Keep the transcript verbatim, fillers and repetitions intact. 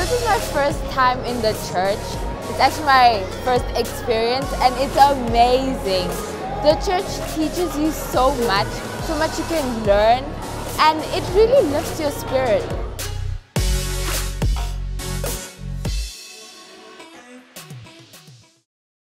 this is my first time in the church. It's actually my first experience and it's amazing. The church teaches you so much, so much you can learn, and it really lifts your spirit.